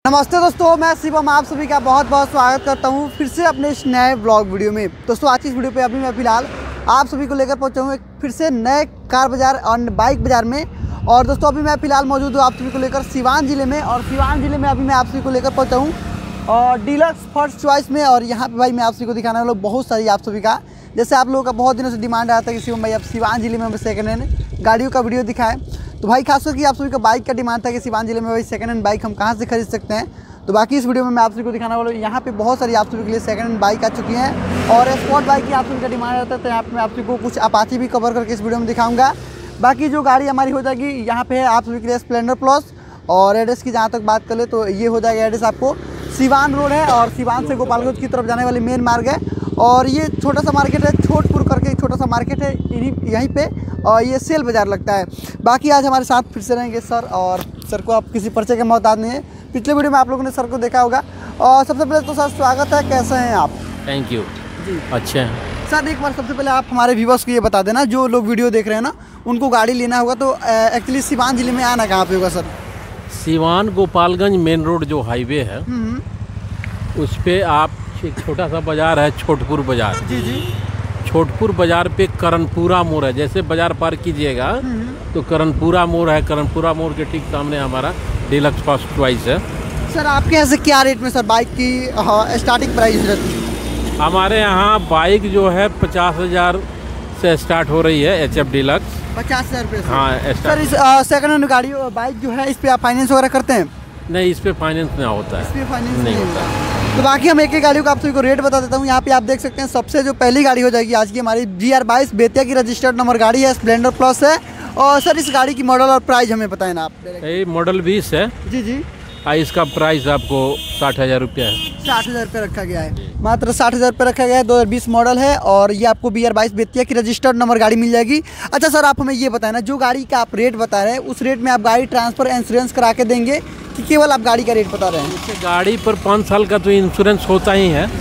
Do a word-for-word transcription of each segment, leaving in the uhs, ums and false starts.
नमस्ते दोस्तों, मैं शिवम आप सभी का बहुत बहुत स्वागत करता हूं फिर से अपने इस नए ब्लॉग वीडियो में। दोस्तों आज की इस वीडियो पे अभी मैं फिलहाल आप सभी को लेकर पहुंचा हूं एक फिर से नए कार बाज़ार और बाइक बाज़ार में। और दोस्तों अभी मैं फिलहाल मौजूद हूं आप सभी को लेकर सिवान ज़िले में। और सिवान ज़िले में अभी मैं आप सभी को लेकर पहुँचा हूँ और डीलक्स फर्स्ट चॉइस में। और यहाँ पर भाई मैं आप सभी को दिखाने वाला हूँ बहुत सारी आप सभी का, जैसे आप लोगों का बहुत दिनों से डिमांड आया था कि शिवम भाई आप सिवान ज़िले में सेकेंड हैंड गाड़ियों का वीडियो दिखाएं। तो भाई खासकर कि आप सभी का बाइक का डिमांड था कि सिवान ज़िले में भाई सेकंड हैंड बाइक हम कहाँ से खरीद सकते हैं। तो बाकी इस वीडियो में मैं आप सभी को दिखाने वाला हूँ। यहाँ पे बहुत सारी आप सभी के लिए सेकंड हैंड बाइक आ चुकी हैं और स्पोर्ट बाइक की आप सभी का डिमांड रहता है। तो यहाँ पे मैं आप सभी को कुछ अपाची भी कवर करके इस वीडियो में दिखाऊंगा। बाकी जो गाड़ी हमारी हो जाएगी यहाँ पे है आप सभी के लिए स्प्लेंडर प्लस। और एड्रेस की जहाँ तक बात कर ले तो ये हो जाएगा एड्रेस आपको सिवान रोड है और सिवान से गोपालगंज की तरफ जाने वाली मेन मार्ग है। और ये छोटा सा मार्केट है, छोटपुर करके छोटा सा मार्केट है यहीं पे, और ये सेल बाज़ार लगता है। बाकी आज हमारे साथ फिर से रहेंगे सर, और सर को आप किसी परिचय के मोहताज नहीं है। पिछले वीडियो में आप लोगों ने सर को देखा होगा। और सबसे पहले तो सर स्वागत है, कैसे हैं आप? थैंक यू जी, अच्छे हैं सर। एक बार सबसे पहले आप हमारे व्यूवर्स को ये बता देना, जो लोग वीडियो देख रहे हैं ना, उनको गाड़ी लेना होगा तो एक्चुअली सिवान ज़िले में आना कहाँ पे होगा sir? Siwan Gopalganj main road जो हाईवे है उस पे आप एक छोटा सा बाज़ार है छोटपुर बाज़ार। जी जी। छोटपुर बाज़ार पे करनपुरा मोड़ है, जैसे बाज़ार पार कीजिएगा तो करनपुरा मोड़ है। करनपुरा मोड़ के ठीक सामने हमारा डीलक्स फर्स्ट चॉइस है। सर आपके यहाँ से क्या रेट में सर बाइक की स्टार्टिंग प्राइस रहती है? हमारे यहाँ बाइक जो है पचास हज़ार से स्टार्ट हो रही है, एच एफ डीलक्स पचास हज़ार रुपये। हाँ सर इस सेकंड हैंड गाड़ी बाइक जो है इस पर आप फाइनेंस वगैरह करते हैं? नहीं, इस पे फाइनेंस नहीं होता है, इस पे फाइनेंस नहीं होता। तो बाकी हम एक एक गाड़ियों का आप सभी को रेट बता देता हूँ। यहाँ पे आप देख सकते हैं सबसे जो पहली गाड़ी हो जाएगी आज की हमारी जी आर बाईस बेतिया की रजिस्टर्ड नंबर गाड़ी है, स्प्लेंडर प्लस है। और सर इस गाड़ी की मॉडल और प्राइस हमें बताएं ना आप। ये मॉडल बीस है जी जी। इसका प्राइस आपको साठ हज़ार रुपया है। साठ हज़ार रुपये रखा गया है, मात्र साठ हज़ार रुपये रखा गया है। दो हज़ार बीस मॉडल है और ये आपको बी आर बाईस बेतिया की रजिस्टर्ड नंबर गाड़ी मिल जाएगी। अच्छा सर आप हमें ये बताएं ना, जो गाड़ी का आप रेट बता रहे हैं उस रेट में आप गाड़ी ट्रांसफर इंश्योरेंस करा के देंगे कि केवल आप गाड़ी का रेट बता रहे हैं? गाड़ी पर पाँच साल का तो इंश्योरेंस होता ही है,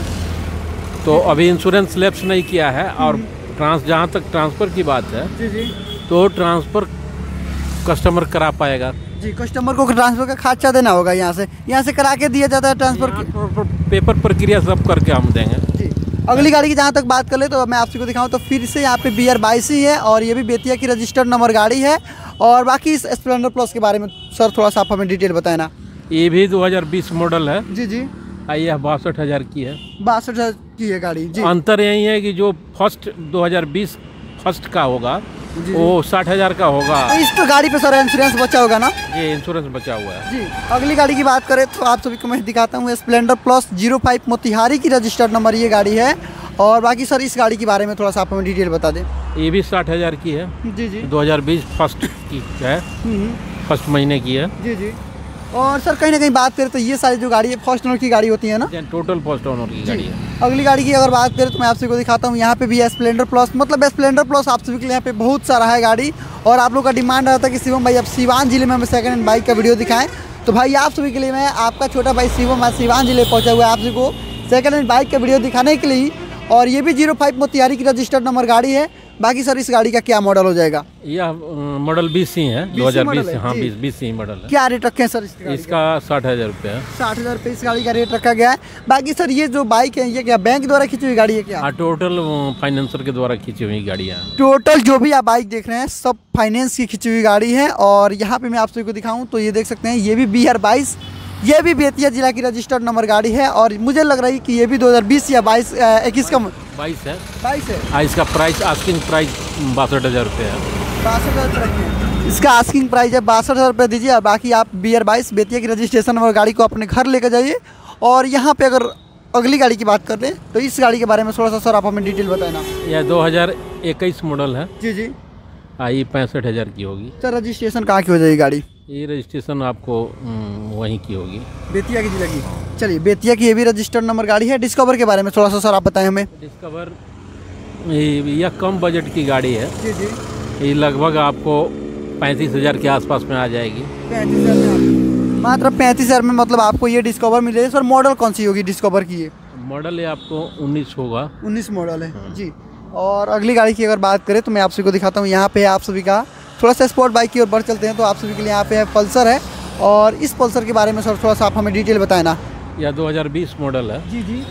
तो अभी इंश्योरेंस लैप्स नहीं किया है। और ट्रांस जहाँ तक ट्रांसफ़र की बात है जी जी, तो ट्रांसफ़र कस्टमर करा पाएगा जी। कस्टमर को ट्रांसफर का खर्चा देना होगा, यहाँ से यहाँ से करा के दिया जाता है ट्रांसफर? पेपर प्रक्रिया सब करके हम देंगे जी। अगली गाड़ी की जहाँ तक बात कर ले तो मैं आपको दिखाऊँ तो फिर से यहाँ पे बी आर बाईस ही है और ये भी बेतिया की रजिस्टर्ड नंबर गाड़ी है। और बाकी इस स्प्लेंडर प्लस के बारे में सर थोड़ा सा आप हमें डिटेल बताएं ना। ये भी दो हज़ार बीस मॉडल है जी जी। ये बासठ हज़ार की है, बासठ हज़ार की है गाड़ी जी। अंतर यही है कि जो फर्स्ट दो हज़ार बीस फर्स्ट का होगा वो साठ हज़ार का होगा। तो इस तो गाड़ी पे सर इंश्योरेंस बचा होगा ना? ये इंश्योरेंस बचा हुआ है जी। अगली गाड़ी की बात करें तो आप सभी को मैं दिखाता हूँ Splendor plus zero five Motihari की रजिस्टर्ड नंबर ये गाड़ी है। और बाकी सर इस गाड़ी के बारे में थोड़ा सा आप हमें डिटेल बता दें। ये भी साठ हज़ार की है जी जी। दो हज़ार बीस फर्स्ट की है, फर्स्ट महीने की है जी जी। और सर कहीं ना कहीं बात करें तो ये सारी जो गाड़ी है फर्स्ट ओनर की गाड़ी होती है ना? टोटल फर्स्ट ओनर की गाड़ी है। अगली गाड़ी की अगर बात करें तो मैं आप सभी को दिखाता हूँ। यहाँ पे भी है स्प्लेंडर प्लस, मतलब स्प्लेंडर प्लस आप सभी के लिए यहाँ पे बहुत सारा है गाड़ी। और आप लोग का डिमांड रहता है कि शिवम भाई अब सिवान जिले में हमें सेकंड हैंड बाइक का वीडियो दिखाएं। तो भाई आप सभी के लिए मैं आपका छोटा भाई शिवम आज सिवान जिले पहुँचा हुआ है आप सभी को सेकंड हैंड बाइक का वीडियो दिखाने के लिए। और ये भी जीरो फाइव मोतिहारी की रजिस्टर्ड नंबर गाड़ी है। बाकी सर इस गाड़ी का क्या मॉडल हो जाएगा? यह मॉडल बीस ही है, दो हज़ार बीस। हाँ बीस बीस ही मॉडल है। क्या रेट रखे हैं सर इसका? इसका साठ हज़ार रुपये है। साठ हज़ार रुपये इस गाड़ी का रेट रखा गया है। बाकी सर ये जो बाइक है ये क्या बैंक द्वारा खींची हुई गाड़ी है क्या? हाँ टोटल फाइनेंसर के द्वारा खींची हुई गाड़ियाँ। टोटल जो भी आप बाइक देख रहे हैं सब फाइनेंस की खींची हुई गाड़ी है। और यहाँ पे मैं आप सभी को दिखाऊँ तो ये देख सकते हैं ये भी बी आर बाईस, ये भी बेतिया जिला की रजिस्टर्ड नंबर गाड़ी है। और मुझे लग रही है कि ये भी दो हज़ार बीस या बाईस इक्कीस का बाईस है बाईस है। इसका प्राइस आस्किंग प्राइस बासठ हज़ार रुपये है। बासठ हज़ार इसका आस्किंग प्राइस है, बासठ हज़ार रुपये दीजिए। और बाकी आप बी आर बाईस बेतिया की रजिस्ट्रेशन नंबर गाड़ी को अपने घर लेकर जाइए। और यहाँ पे अगर अगली गाड़ी की बात कर लें तो इस गाड़ी के बारे में थोड़ा सा सर आप हमें डिटेल बताएं ना। यह दो हज़ार इक्कीस मॉडल है जी जी। ये पैंसठ हज़ार की होगी। सर रजिस्ट्रेशन कहाँ की हो जाएगी गाड़ी? ये रजिस्ट्रेशन आपको वहीं की होगी, बेतिया की जिला की। चलिए बेतिया की ये भी रजिस्टर्ड नंबर गाड़ी है। डिस्कवर के बारे में थोड़ा सा सर आप बताएं हमें। डिस्कवर यह कम बजट की गाड़ी है जी जी। ये लगभग आपको पैंतीस हज़ार के आसपास में आ जाएगी। पैंतीस हज़ार में मात्र पैंतीस हज़ार में मतलब आपको ये डिस्कवर मिल जाएगी। सर मॉडल कौन सी होगी डिस्कवर की? ये मॉडल ये आपको उन्नीस होगा। उन्नीस मॉडल है जी। और अगली गाड़ी की अगर बात करें तो मैं आप सभी को दिखाता हूँ। यहाँ पे आप सभी का थोड़ा सा स्पोर्ट बाइक की ओर बढ़ चलते हैं तो आप सभी के लिए यहाँ पे है पल्सर है। और इस पल्सर के बारे में सर थोड़ा सा आप हमें डिटेल बताएं ना। यह दो हज़ार बीस मॉडल है। जी जी।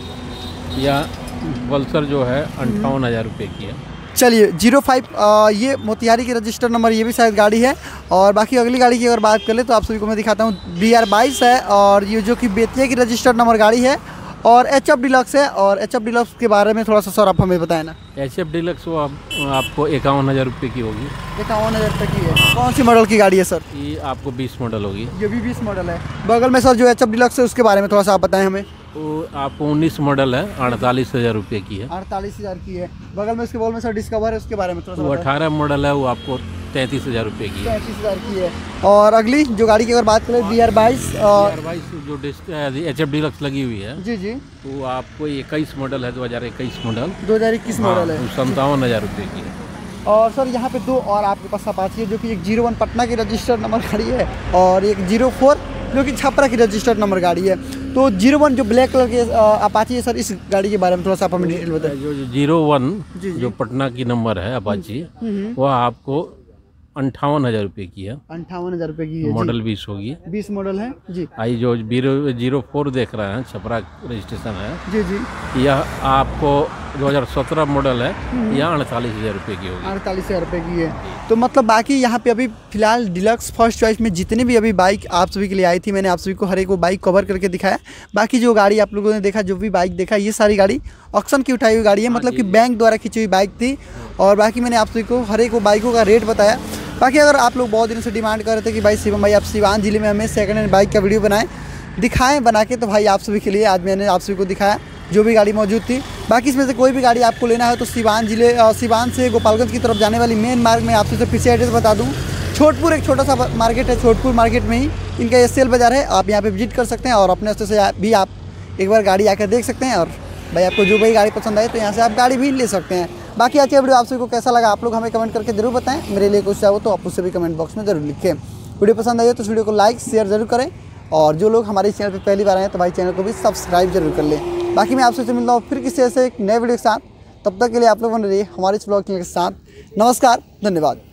यह पल्सर जो है अंठावन हज़ार रुपये की है। चलिए जीरो फाइव ये मोतिहारी की रजिस्टर नंबर, ये भी शायद गाड़ी है। और बाकी अगली गाड़ी की अगर बात कर ले तो आप सभी को मैं दिखाता हूँ। बी आर बाईस है और ये जो कि बेतिया की रजिस्टर नंबर गाड़ी है और एच एफ डिलक्स है। और एच एफ डिलक्स के बारे में थोड़ा सा सर आप हमें बताएं ना। एच एफ डिलक्स वो आप, आपको इक्यावन हज़ार रुपये की होगी। इक्यावन हज़ार रुपये की है। कौन सी मॉडल की गाड़ी है सर? ये आपको बीस मॉडल होगी। ये भी बीस मॉडल है। बगल में सर जो एच एफ डिलक्स है उसके बारे में थोड़ा सा आप बताएं हमें। वो आपको उन्नीस मॉडल है, अड़तालीस हज़ार रुपये की है। अड़तालीस हज़ार की है। बगल में उसके बगल में सर डिस्कवर है, उसके बारे में थोड़ा सा वो बताएं। अठारह मॉडल है, वो आपको तैंतीस हज़ार रुपये की है। तैंतीस हज़ार की है। और अगली जो गाड़ी की अगर बात करें बी आर बाईस और बाईस जो एच एफ डिलक्स लगी हुई है, जी जी, वो आपको इक्कीस मॉडल है, दो हज़ार इक्कीस मॉडल। दो हज़ार इक्कीस मॉडल है। संतावन हज़ार रुपये की है। और सर यहाँ पे दो और आपके पास अपाची है जो कि एक जीरो वन पटना की रजिस्टर्ड नंबर गाड़ी है और एक जीरो फोर जो कि छपरा की रजिस्टर्ड नंबर गाड़ी है। तो जीरो वन जो ब्लैक कलर की अपाची है सर, इस गाड़ी के बारे में थोड़ा सा आप हमें डिटेल बताएं। जो जीरो वन जी, जी। जो पटना की नंबर है अपाची, वह आपको अंठावन हज़ार रुपये की है। अंठावन हज़ार रुपये की है। मॉडल बीस होगी। बीस मॉडल है जी। आई जो जीरो जीरो फोर देख रहे हैं, छपरा रजिस्ट्रेशन है। जी जी। यह आपको दो हज़ार सत्रह मॉडल है। यह अड़तालीस हज़ार रुपये की होगी। अड़तालीस हज़ार रुपये की है। तो मतलब बाकी यहाँ पे अभी फिलहाल डिलक्स फर्स्ट चॉइस में जितनी भी अभी बाइक आप सभी के लिए आई थी, मैंने आप सभी को हर एक वो बाइक कवर करके दिखाया। बाकी जो गाड़ी आप लोगों ने देखा, जो भी बाइक देखा, ये सारी गाड़ी ऑक्शन की उठाई हुई गाड़ी है, मतलब कि बैंक द्वारा खींची हुई बाइक थी। और बाकी मैंने आप सभी को हर एक वो बाइकों का रेट बताया। बाकी अगर आप लोग बहुत दिनों से डिमांड कर रहे थे कि भाई शिवम भाई आप सिवान जिले में हमें सेकंड हैंड बाइक का वीडियो बनाएं, दिखाएं बना के, तो भाई आप सभी के लिए आज मैंने आप सभी को दिखाया जो भी गाड़ी मौजूद थी। बाकी इसमें से कोई भी गाड़ी आपको लेना है तो सिवान जिले सिवान से गोपालगंज की तरफ जाने वाली मेन मार्ग में आपसे फिर से एड्रेस बता दूँ। छोटपुर एक छोटा सा मार्केट है, छोटपुर मार्केट में ही इनका एस सेल बाज़ार है। आप यहाँ पे विजिट कर सकते हैं और अपने से भी आप एक बार गाड़ी आकर देख सकते हैं। और भाई आपको जो भी गाड़ी पसंद आए तो यहाँ से आप गाड़ी भी ले सकते हैं। बाकी आज का वीडियो आप सभी को कैसा लगा आप लोग हमें कमेंट करके जरूर बताएं। मेरे लिए कुछ चाहो तो आप उससे भी कमेंट बॉक्स में जरूर लिखें। वीडियो पसंद आई तो इस वीडियो को लाइक शेयर जरूर करें और जो लोग हमारे चैनल पर पहली बार आए हैं तो भाई चैनल को भी सब्सक्राइब जरूर कर लें। बाकी मैं आपसे मिलता हूँ फिर किसी ऐसे एक नए वीडियो के साथ। तब तक के लिए आप लोगों ने रहिए हमारे इस ब्लॉग चैनल के साथ। नमस्कार, धन्यवाद।